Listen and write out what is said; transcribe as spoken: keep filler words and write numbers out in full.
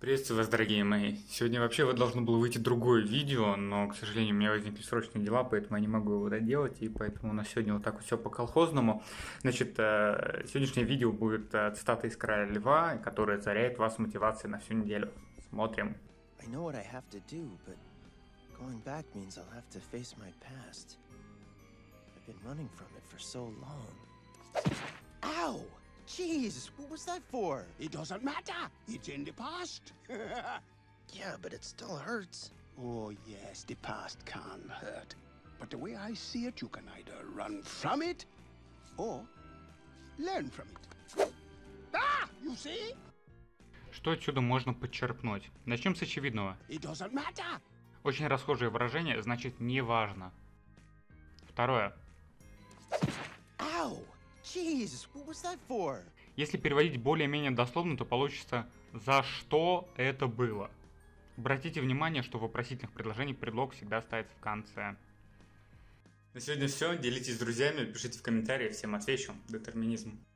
Приветствую вас, дорогие мои. Сегодня вообще вот должно было выйти другое видео, но, к сожалению, у меня возникли срочные дела, поэтому я не могу его доделать, и поэтому у нас сегодня вот так вот все по-колхозному. Значит, э, сегодняшнее видео будет э, цитата из «Короля льва», которая озаряет вас мотивацией на всю неделю. Смотрим. I know what I have to do, but going back means I'll have to face my past. I've been running from it for so long. Ow! Jeez, what was that for? It doesn't matter. It's in the past. Yeah, but it still hurts. Oh, yes, the past can hurt. But the way I see it, you can either run from it or learn from it. Ah! You see? Что отсюда можно подчеркнуть? Начнем с очевидного. It doesn't matter. Очень расхожее выражение значит «неважно». Второе. Ow! Jeez, what was that for? Если переводить более-менее дословно, то получится «за что это было?». Обратите внимание, что в вопросительных предложениях предлог всегда ставится в конце. На сегодня все. Делитесь с друзьями, пишите в комментариях, всем отвечу. Детерминизм.